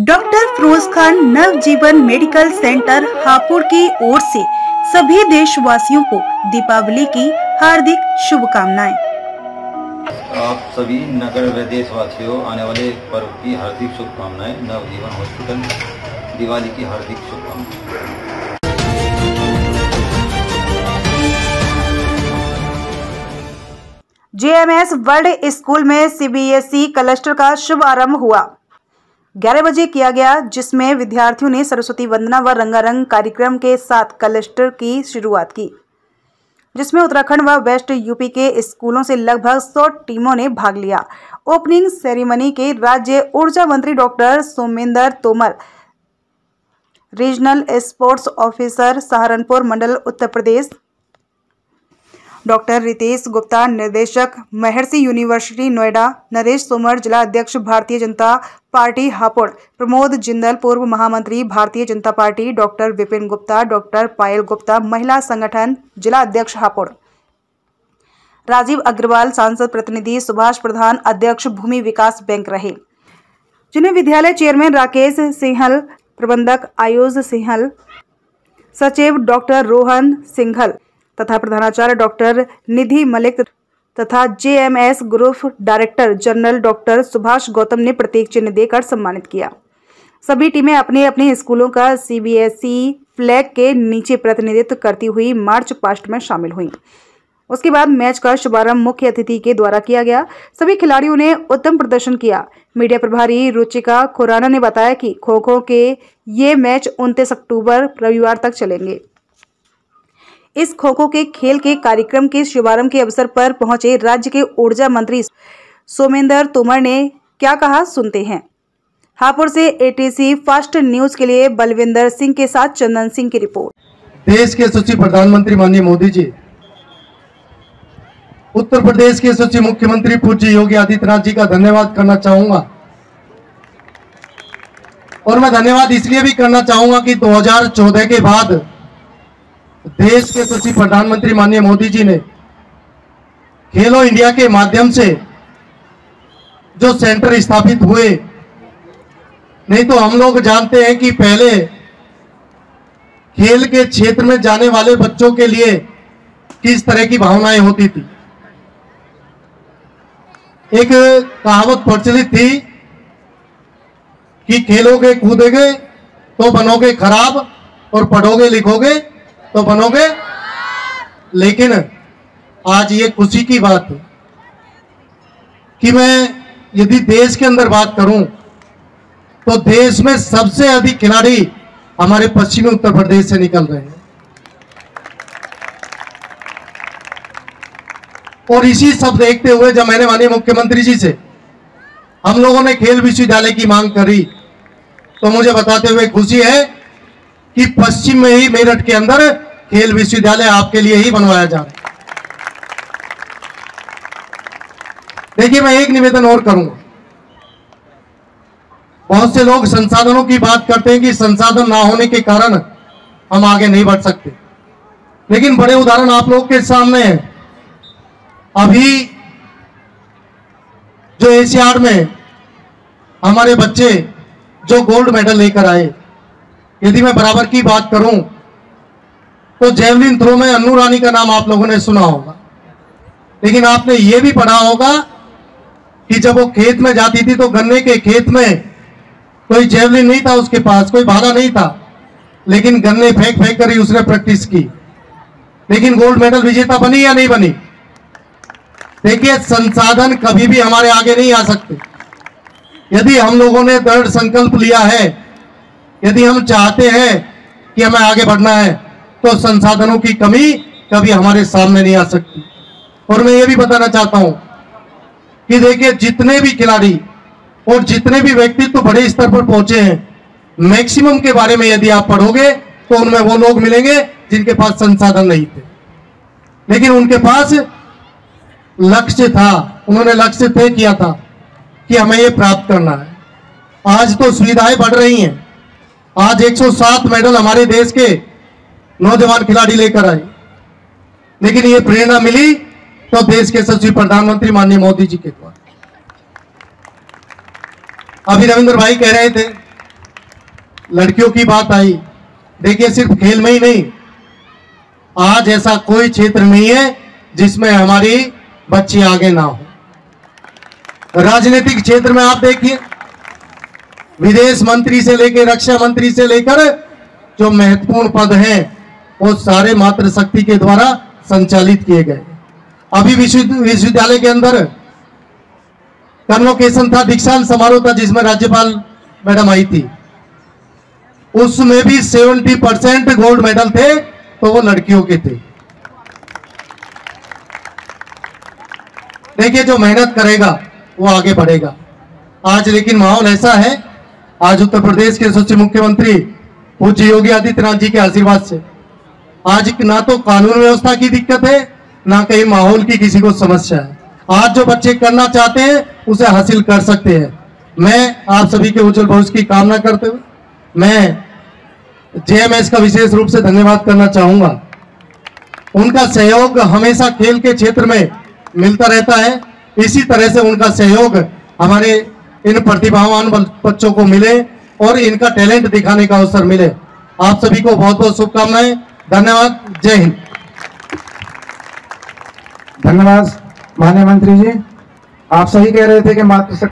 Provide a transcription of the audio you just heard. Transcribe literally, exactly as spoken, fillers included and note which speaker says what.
Speaker 1: Doctor Firoz Khan Navjeevan medical centre Hapur की ओर से सभी देशवासियों को दीपावली की हार्दिक शुभकामनाएं।
Speaker 2: आप सभी नगर व देशवासियों आने वाले पर्व की हार्दिक शुभकामनाएं। नवजीवन हॉस्पिटल दिवाली की हार्दिक शुभकामनाएं।
Speaker 1: J M S world school में C B S E cluster का शुभारंभ हुआ। ग्यारह बजे किया गया, जिसमें विद्यार्थियों ने सरस्वती वंदना व रंगारंग कार्यक्रम के साथ क्लस्टर की शुरुआत की, जिसमें उत्तराखंड व वेस्ट यूपी के स्कूलों से लगभग सौ टीमों ने भाग लिया। ओपनिंग सेरेमनी के राज्य ऊर्जा मंत्री doctor Somendra Tomar, regional sports officer Saharanpur मंडल उत्तर प्रदेश, डॉक्टर रितेश गुप्ता निर्देशक महर्षि यूनिवर्सिटी नोएडा, नरेश तोमर जिला अध्यक्ष भारतीय जनता पार्टी हापुड़, प्रमोद जिंदल पूर्व महामंत्री Bharatiya Janata party, doctor Vipin Gupta, doctor Payal Gupta महिला संगठन जिला अध्यक्ष हापुड़, राजीव अग्रवाल सांसद प्रतिनिधि, सुभाष प्रधान अध्यक्ष भूमि विकास बैंक रहे, जिन्हें विद्यालय चेयरमैन राकेश सिंहल, प्रबंधक आयुष सिंहल, सचिव डॉक्टर रोहन सिंघल तथा प्रधानाचार्य डॉक्टर निधि मलिक तथा J M S group director general doctor Subhash Gautam ने प्रतीक चिन्ह देकर सम्मानित किया। सभी टीमें अपने अपने स्कूलों का C B S E flag के नीचे प्रतिनिधित्व करती हुई मार्च पास्ट में शामिल हुई। उसके बाद मैच का शुभारंभ मुख्य अतिथि के द्वारा किया गया। सभी खिलाड़ियों ने उत्तम प्रदर्शन किया। मीडिया प्रभारी रुचिका खुराना ने बताया कि खो खो के ये मैच उनतीस अक्टूबर रविवार तक चलेंगे। इस खो खो के खेल के कार्यक्रम के शुभारंभ के अवसर पर पहुंचे राज्य के ऊर्जा मंत्री सोमेंद्र तोमर ने क्या कहा, सुनते हैं। हापुड़ से A T C fast news के लिए बलविंदर सिंह के साथ चंदन सिंह की रिपोर्ट।
Speaker 3: देश के सचिव प्रधानमंत्री माननीय मोदी जी, उत्तर प्रदेश के सचिव मुख्यमंत्री पूज्य योगी आदित्यनाथ जी का धन्यवाद करना चाहूंगा। और मैं धन्यवाद इसलिए भी करना चाहूंगा कि दो हज़ार चौदह के बाद देश के सचिव प्रधानमंत्री माननीय मोदी जी ने खेलो इंडिया के माध्यम से जो सेंटर स्थापित हुए, नहीं तो हम लोग जानते हैं कि पहले खेल के क्षेत्र में जाने वाले बच्चों के लिए किस तरह की भावनाएं होती थी। एक कहावत प्रचलित थी कि खेलोगे कूदोगे तो बनोगे खराब और पढ़ोगे लिखोगे तो बनोगे। लेकिन आज ये खुशी की बात है कि मैं यदि देश के अंदर बात करूं तो देश में सबसे अधिक खिलाड़ी हमारे पश्चिमी उत्तर प्रदेश से निकल रहे हैं। और इसी सब देखते हुए जब मैंने माननीय मुख्यमंत्री जी से हम लोगों ने खेल विश्वविद्यालय की मांग करी तो मुझे बताते हुए खुशी है कि पश्चिम में ही मेरठ के अंदर खेल विश्वविद्यालय आपके लिए ही बनवाया जा रहा है। देखिए, मैं एक निवेदन और करूंगा। बहुत से लोग संसाधनों की बात करते हैं कि संसाधन ना होने के कारण हम आगे नहीं बढ़ सकते, लेकिन बड़े उदाहरण आप लोग के सामने हैं। अभी जो एशियाड में हमारे बच्चे जो गोल्ड मेडल लेकर आए, यदि मैं बराबर की बात करूं तो जेवलिन थ्रो में अन्नू रानी का नाम आप लोगों ने सुना होगा, लेकिन आपने ये भी पढ़ा होगा कि जब वो खेत में जाती थी तो गन्ने के खेत में कोई जेवलिन नहीं था, उसके पास कोई भाला नहीं था, लेकिन गन्ने फेंक फेंक कर ही उसने प्रैक्टिस की, लेकिन गोल्ड मेडल विजेता बनी या नहीं बनी। देखिए, संसाधन कभी भी हमारे आगे नहीं आ सकते। यदि हम लोगों ने दृढ़ संकल्प लिया है, यदि हम चाहते हैं कि हमें आगे बढ़ना है, तो संसाधनों की कमी कभी हमारे सामने नहीं आ सकती। और मैं ये भी बताना चाहता हूं कि देखिए, जितने भी खिलाड़ी और जितने भी व्यक्तित्व बड़े स्तर पर पहुंचे हैं, मैक्सिमम के बारे में यदि आप पढ़ोगे तो उनमें वो लोग मिलेंगे जिनके पास संसाधन नहीं थे, लेकिन उनके पास लक्ष्य था। उन्होंने लक्ष्य तय किया था कि हमें ये प्राप्त करना है। आज तो सुविधाएं बढ़ रही हैं। आज एक सौ सात मेडल हमारे देश के नौजवान खिलाड़ी लेकर आए, लेकिन ये प्रेरणा मिली तो देश के सचिव प्रधानमंत्री माननीय मोदी जी के द्वारा। अभी रविंद्र भाई कह रहे थे लड़कियों की बात आई, देखिए सिर्फ खेल में ही नहीं, आज ऐसा कोई क्षेत्र नहीं है जिसमें हमारी बच्ची आगे ना हो। राजनीतिक क्षेत्र में आप देखिए, विदेश मंत्री से लेकर रक्षा मंत्री से लेकर जो महत्वपूर्ण पद हैं वो सारे मातृशक्ति के द्वारा संचालित किए गए। अभी विश्वविद्यालय के अंदर कन्वोकेशन था, दीक्षांत समारोह था जिसमें राज्यपाल मैडम आई थी, उसमें भी सत्तर परसेंट गोल्ड मेडल थे तो वो लड़कियों के थे। देखिए जो मेहनत करेगा वो आगे बढ़ेगा। आज लेकिन माहौल ऐसा है, आज उत्तर प्रदेश के यशस्वी मुख्यमंत्री पूज्य योगी आदित्यनाथ जी के आशीर्वाद से आज ना तो कानून व्यवस्था की दिक्कत है, ना कहीं माहौल की किसी को समस्या है। आज जो बच्चे करना चाहते हैं उसे हासिल कर सकते हैं। मैं आप सभी के उज्जवल भविष्य की कामना करते हुए मैं जेएमएस का विशेष रूप से धन्यवाद करना चाहूंगा। उनका सहयोग हमेशा खेल के क्षेत्र में मिलता रहता है, इसी तरह से उनका सहयोग हमारे इन प्रतिभावान बच्चों को मिले और इनका टैलेंट दिखाने का अवसर मिले। आप सभी को बहुत बहुत शुभकामनाएं, धन्यवाद, जय हिंद।
Speaker 4: धन्यवाद माननीय मंत्री जी, आप सही कह रहे थे कि मातृशक्ति